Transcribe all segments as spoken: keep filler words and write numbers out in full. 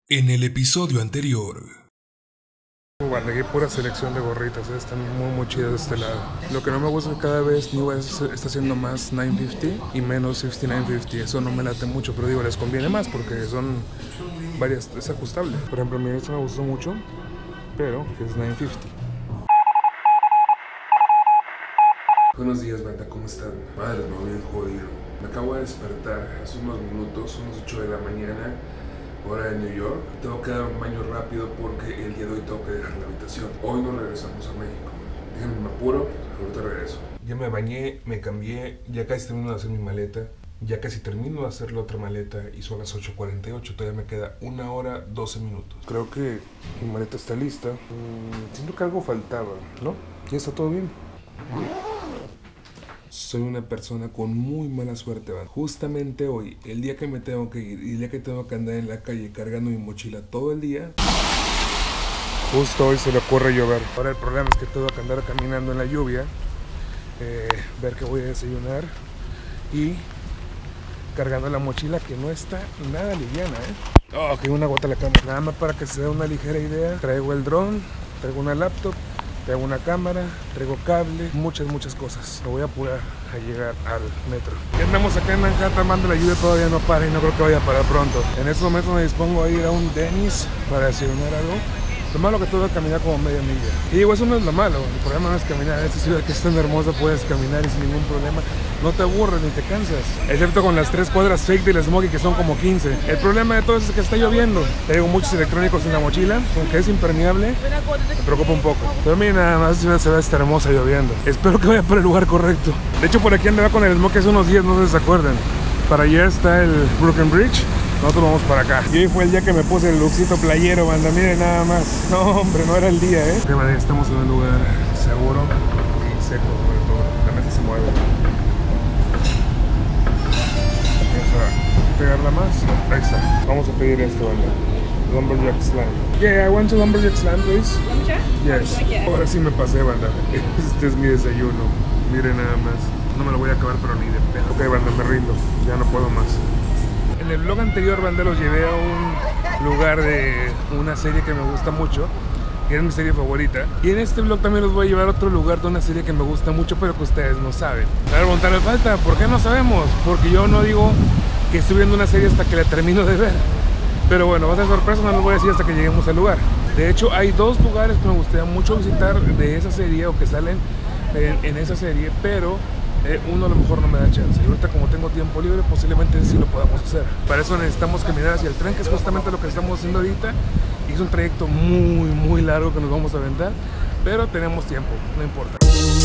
En el episodio anterior. Bueno, aquí pura selección de gorritas, ¿eh? Están muy muy chidas de este lado. Lo que no me gusta es que cada vez New Balance está haciendo más nueve cincuenta y menos cincuenta y nueve cincuenta. Eso no me late mucho, pero digo, les conviene más porque son varias, es ajustable. Por ejemplo, a mí esto me gustó mucho, pero que es nueve cincuenta. Buenos días, banda, ¿cómo están? Madre, me bien jodido. Me acabo de despertar hace unos minutos, son las ocho de la mañana, hora de New York. Tengo que dar un baño rápido porque el día de hoy tengo que dejar la habitación. Hoy no regresamos a México. Déjenme, me apuro, ahorita regreso. Ya me bañé, me cambié, ya casi termino de hacer mi maleta. Ya casi termino de hacer la otra maleta y son las ocho cuarenta y ocho. Todavía me queda una hora, doce minutos. Creo que mi maleta está lista. Mm, siento que algo faltaba, ¿no? Ya está todo bien. Soy una persona con muy mala suerte, ¿van? Justamente hoy, el día que me tengo que ir y el día que tengo que andar en la calle cargando mi mochila todo el día, justo hoy se le ocurre llover. Ahora el problema es que tengo que andar caminando en la lluvia, eh, ver que voy a desayunar y cargando la mochila que no está nada liviana, ¿eh? Oh, que una gota la cámara. Nada más para que se dé una ligera idea, traigo el dron, traigo una laptop, traigo una cámara, traigo cable, muchas, muchas cosas. Me voy a apurar a llegar al metro. Ya andamos acá en Manhattan, mando la lluvia todavía no para y no creo que vaya a parar pronto. En estos momentos me dispongo a ir a un Denny's para desayunar algo. Lo malo que tengo que caminar como media milla. Y digo, eso no es lo malo, el problema no es caminar. En esta ciudad que es tan hermosa puedes caminar y sin ningún problema. No te aburres ni te cansas. Excepto con las tres cuadras fake del Smokey que son como quince. El problema de todo es que está lloviendo. Traigo muchos electrónicos en la mochila, aunque es impermeable, me preocupa un poco. Pero miren, nada más la ciudad se ve esta hermosa lloviendo. Espero que vaya por el lugar correcto. De hecho, por aquí andaba con el Smokey hace unos días, no sé si se acuerdan. Para allá está el Brooklyn Bridge. Nosotros vamos para acá. Y hoy fue el día que me puse el lookcito playero, banda. Miren nada más. No, hombre, no era el día, ¿eh? De manera, estamos en un lugar seguro y seco, sobre todo. La mesa se mueve. Vamos a pegarla más. Ahí está. Vamos a pedir esto, banda. Lumberjack Slam. Yeah, I want to Lumberjack Slam, please. Lumberjack? Yes. Ahora sí me pasé, banda. Este es mi desayuno. Miren nada más. No me lo voy a acabar, pero ni de pedo. Ok, banda, me rindo. Ya no puedo más. En el vlog anterior, banda, los llevé a un lugar de una serie que me gusta mucho, que es mi serie favorita. Y en este vlog también los voy a llevar a otro lugar de una serie que me gusta mucho, pero que ustedes no saben. A ver, montarle falta, ¿por qué no sabemos? Porque yo no digo que estoy viendo una serie hasta que la termino de ver. Pero bueno, va a ser sorpresa, no les voy a decir hasta que lleguemos al lugar. De hecho, hay dos lugares que me gustaría mucho visitar de esa serie o que salen en, en esa serie, pero Eh, uno a lo mejor no me da chance. Y ahorita, como tengo tiempo libre, posiblemente sí lo podamos hacer. Para eso necesitamos caminar hacia el tren, que es justamente lo que estamos haciendo ahorita. Y es un trayecto muy, muy largo que nos vamos a aventar, pero tenemos tiempo, no importa.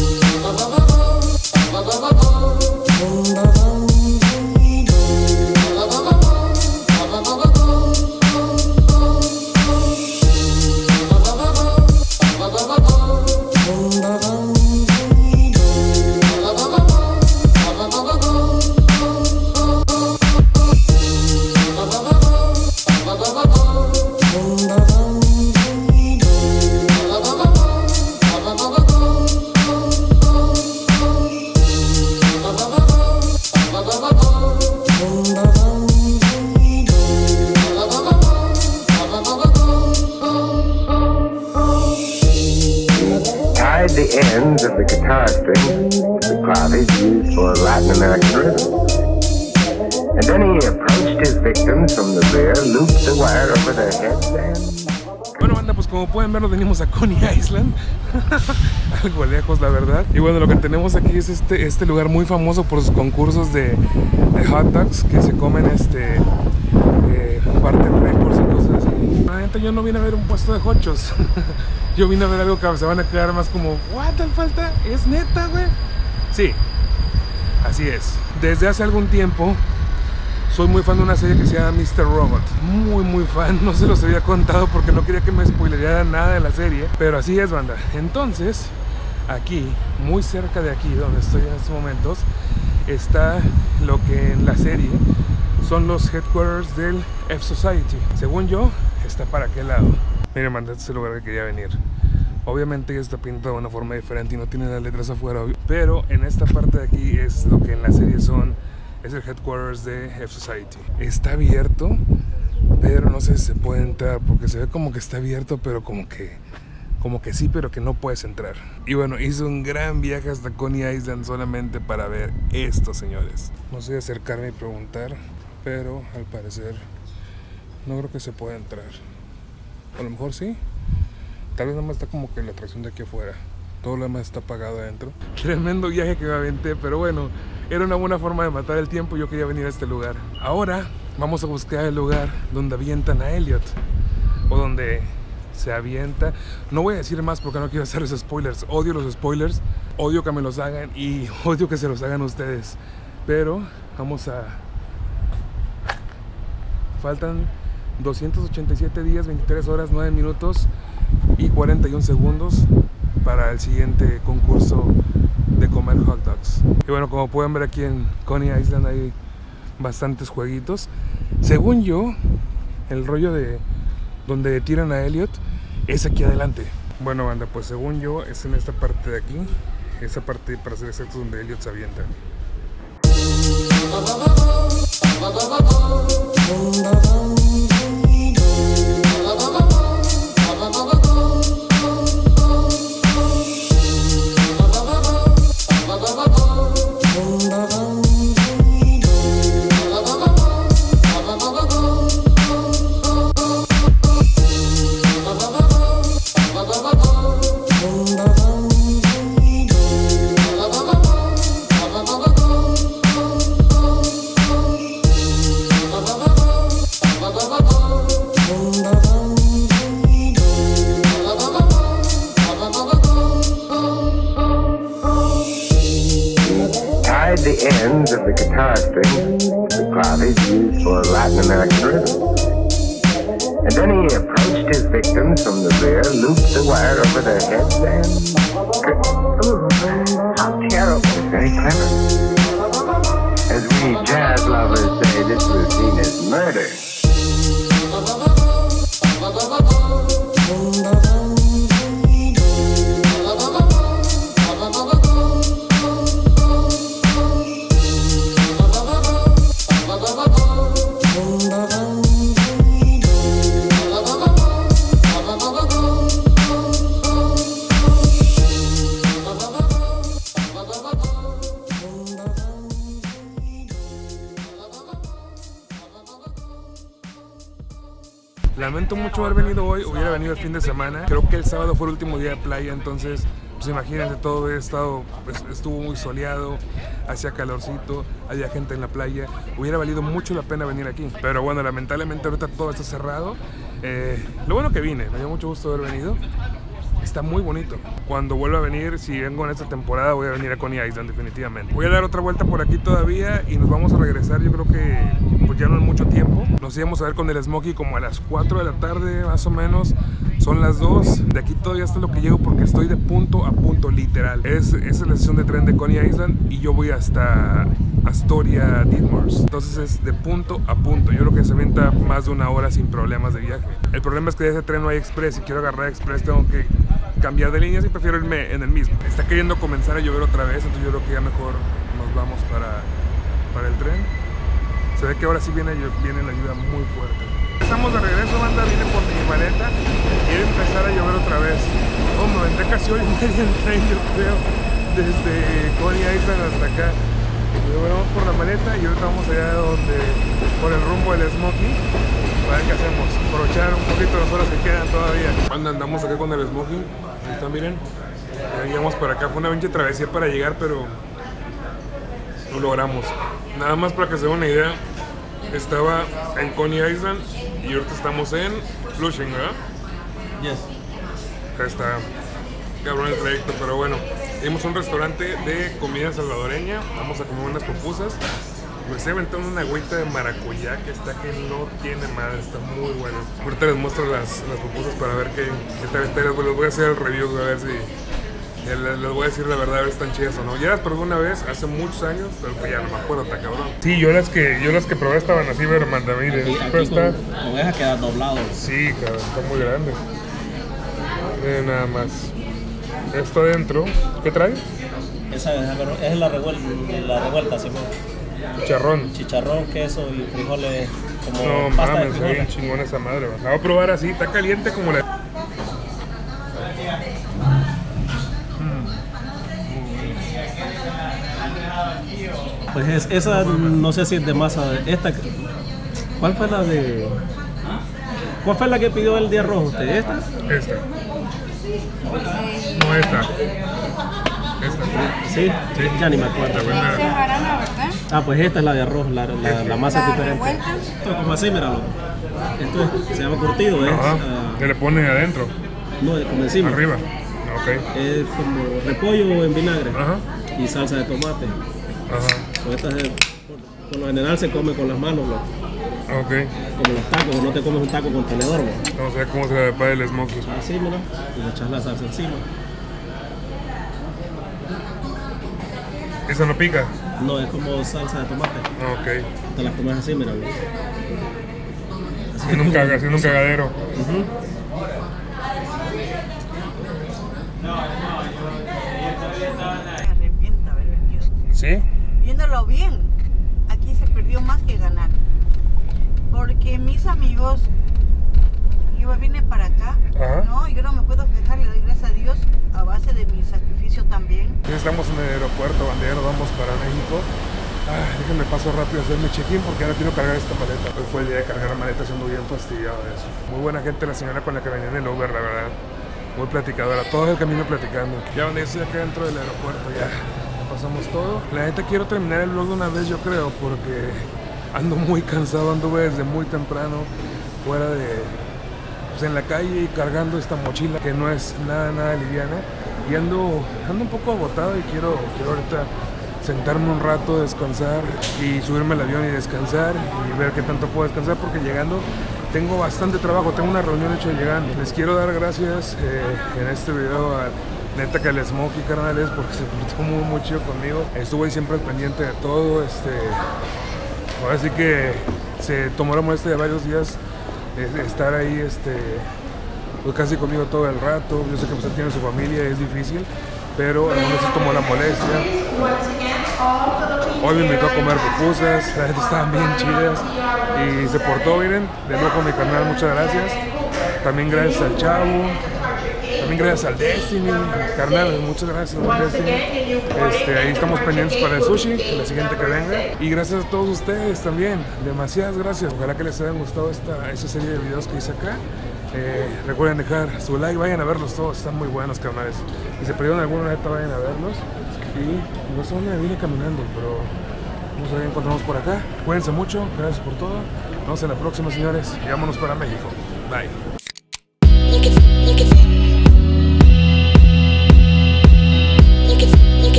The ends of the guitar strings, the claves used for Latin American rhythm. And then he approached his victims from the rear, looped the wire over their heads and... Bueno, banda, pues como pueden ver, nos venimos a Coney Island. Algo lejos, la verdad. Y bueno, lo que tenemos aquí es este, este lugar muy famoso por sus concursos de, de hot dogs que se comen, este, eh, parten récords y cosas así. La neta, yo no vine a ver un puesto de hochos. Yo vine a ver algo que se van a quedar más como, ¿what tal falta? ¿Es neta, güey? Sí, así es. Desde hace algún tiempo soy muy fan de una serie que se llama mister Robot. Muy, muy fan. No se los había contado porque no quería que me spoilearan nada de la serie. Pero así es, banda. Entonces, aquí, muy cerca de aquí, donde estoy en estos momentos, está lo que en la serie son los headquarters del F Society. Según yo, está para aquel lado. Miren, banda, este es el lugar que quería venir. Obviamente ya está pintado de una forma diferente y no tiene las letras afuera, pero en esta parte de aquí es lo que en la serie son, es el headquarters de F Society. Está abierto, pero no sé si se puede entrar porque se ve como que está abierto, pero como que como que sí, pero que no puedes entrar. Y bueno, hice un gran viaje hasta Coney Island solamente para ver esto, señores. No sé acercarme y preguntar, pero al parecer no creo que se pueda entrar. A lo mejor sí. Tal vez nada más está como que la atracción de aquí afuera. Todo lo demás está apagado adentro. Tremendo viaje que me aventé, pero bueno, era una buena forma de matar el tiempo. Yo quería venir a este lugar. Ahora vamos a buscar el lugar donde avientan a Elliot, o donde se avienta. No voy a decir más porque no quiero hacerles spoilers. Odio los spoilers, odio que me los hagan y odio que se los hagan ustedes. Pero vamos a... Faltan doscientos ochenta y siete días, veintitrés horas, nueve minutos y cuarenta y un segundos para el siguiente concurso de comer hot dogs. Y bueno, como pueden ver aquí en Coney Island hay bastantes jueguitos. Según yo, el rollo de donde tiran a Elliot es aquí adelante. Bueno, banda, pues según yo es en esta parte de aquí, esa parte, para ser exactos, donde Elliot se avienta. The ends of the guitar strings to the claves used for Latin American rhythm. And then he approached his victims from the rear, looped the wire over their heads, and... Ooh, how terrible. Very clever. As we jazz lovers say, this routine is murder. Lamento mucho haber venido hoy, hubiera venido el fin de semana. Creo que el sábado fue el último día de playa, entonces pues imagínense, todo el estado pues, estuvo muy soleado, hacía calorcito, había gente en la playa. Hubiera valido mucho la pena venir aquí, pero bueno, lamentablemente ahorita todo está cerrado. Eh, lo bueno que vine, me dio mucho gusto haber venido. Está muy bonito. Cuando vuelva a venir, si vengo en esta temporada, voy a venir a Coney Island definitivamente. Voy a dar otra vuelta por aquí todavía y nos vamos a regresar, yo creo que pues ya no en mucho tiempo. Nos íbamos a ver con el Smokey como a las cuatro de la tarde más o menos. Son las dos. De aquí todavía hasta lo que llego porque estoy de punto a punto, literal. Es, esa es la estación de tren de Coney Island y yo voy hasta Astoria, Ditmars. Entonces es de punto a punto. Yo creo que se avienta más de una hora sin problemas de viaje. El problema es que de ese tren no hay express. Si quiero agarrar express tengo que cambiar de líneas y prefiero irme en el mismo. Está queriendo comenzar a llover otra vez, entonces yo creo que ya mejor nos vamos para, para el tren. Se ve que ahora sí viene, viene la lluvia muy fuerte. Estamos de regreso, banda, vine por mi maleta. Quiere empezar a llover otra vez. Oh, me aventé casi hoy y media en tren, yo creo, desde Coney Island hasta acá. Pero bueno, vamos por la maleta y ahorita vamos allá donde, por el rumbo del Smokey. A ver qué hacemos, aprovechar un poquito las horas que quedan todavía. Cuando andamos acá con el Smokey, ahí está, miren. Ya llegamos para acá, fue una pinche travesía para llegar, pero lo logramos. Nada más para que se den una idea, estaba en Coney Island y ahorita estamos en Flushing, ¿verdad? Yes. Acá está, cabrón el trayecto, pero bueno. Vimos un restaurante de comida salvadoreña, vamos a comer unas pupusas. Me estoy aventando una agüita de maracuyá que está que no tiene madre, está muy bueno. Ahorita les muestro las, las pupusas para ver qué, qué tal está. Les voy a hacer el review, a ver si... Les, les voy a decir la verdad, a ver si están chidas o no. Ya las probé una vez, hace muchos años, pero pues ya no me acuerdo, está cabrón. Sí, yo las que, yo las que probé estaban así, pero manda, miren. Aquí, aquí está... con oveja queda doblado. Sí, cabrón, está muy grande. Miren nada más. Esto adentro, ¿qué trae? Esa es la revuelta, la revuelta, Simón. Chicharrón. Chicharrón, queso y frijoles como No pasta de mames, está bien frijoles. chingón esa madre, va. La voy a probar así, está caliente como la... Pues es, esa no sé si es de masa. Esta, ¿cuál fue la de? ¿Cuál fue la que pidió el día rojo usted? ¿Esta? Esta. No esta. Esta. Sí, Sí. ya ni me acuerdo. La primera. Dice jarana, ¿verdad? Ah, pues esta es la de arroz, la, la, la masa es La diferente. revuelta. Esto es como así, míralo. Esto es- se llama curtido, es Ajá. ah, Que le pones adentro, no, es como encima. arriba. Ok. Es como repollo en vinagre Ajá. y salsa de tomate. Ajá. Pues esta es- por, por lo general se come con las manos, ¿no? Ok. Como los tacos, no te comes un taco con tenedor, ¿no? Vamos a ver cómo se le prepara el smoky. Así, mira, y le echas la salsa encima. ¿Esa no pica? No, es como salsa de tomate. Ok. Te la comes así, mira. Haciendo un, caga, haciendo un cagadero. Me arrepiento haber venido. ¿Sí? Viéndolo bien, aquí se perdió más que ganar. Porque mis amigos, yo vine para acá, Ajá. ¿no? Yo no me puedo quejar, le doy gracias a Dios a base de mi sacrificio también. Ya estamos en el aeropuerto, bandera, vamos para México. Ah, déjenme paso rápido a hacer mi check-in porque ahora quiero cargar esta maleta. Hoy fue el día de cargar la maleta, siendo bien fastidiado de eso. Muy buena gente la señora con la que venía en el Uber, la verdad. Muy platicadora, todo el camino platicando. Ya donde estoy acá dentro del aeropuerto, ya, ya pasamos todo. La neta quiero terminar el vlog de una vez, yo creo, porque ando muy cansado, anduve desde muy temprano fuera de... pues en la calle y cargando esta mochila que no es nada, nada liviana. Y ando, ando un poco agotado y quiero, quiero ahorita sentarme un rato, descansar y subirme al avión y descansar y ver qué tanto puedo descansar porque llegando tengo bastante trabajo, tengo una reunión hecho llegando. Les quiero dar gracias eh, en este video a neta que el Smokey, carnales, porque se portó muy, muy chido conmigo. Estuvo ahí siempre al pendiente de todo. Este, ahora sí que se tomó la molestia de varios días eh, estar ahí este, pues casi conmigo todo el rato. Yo sé que pues, tiene su familia, es difícil, pero aún así tomó la molestia. Hoy me invitó a comer pupusas, las estaban bien chidas y se portó bien. De nuevo con mi canal, muchas gracias. También gracias al Chavo, también gracias al Destiny, carnal, muchas gracias al Destiny. Este, ahí estamos pendientes para el sushi, la siguiente que venga. Y gracias a todos ustedes también, demasiadas gracias. Ojalá que les haya gustado esta, esta serie de videos que hice acá. Eh, recuerden dejar su like, vayan a verlos todos, están muy buenos, carnales. Si se perdieron alguna neta, vayan a verlos. Y no sé dónde me vine caminando, pero no sé, encontramos por acá. Cuídense mucho, gracias por todo. Nos vemos en la próxima, señores, y vámonos para México. Bye.